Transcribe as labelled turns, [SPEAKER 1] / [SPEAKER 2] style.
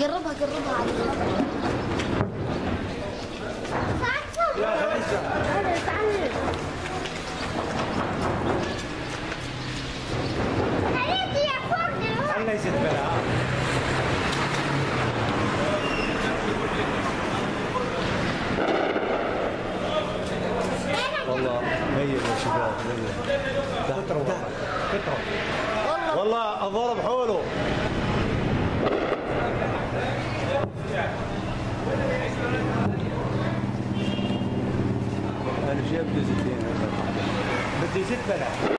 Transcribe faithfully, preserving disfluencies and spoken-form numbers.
[SPEAKER 1] قربها قربها عليها.
[SPEAKER 2] يا خديجة
[SPEAKER 1] تعالي تعالي. خليتي يا فوق دلوقتي.
[SPEAKER 2] خلنا يزيد بلا. والله ميل يا شباب ميل. كتروا كتروا والله الضرب حوله. انا جايب بدي زيتين بدي زيت بلا.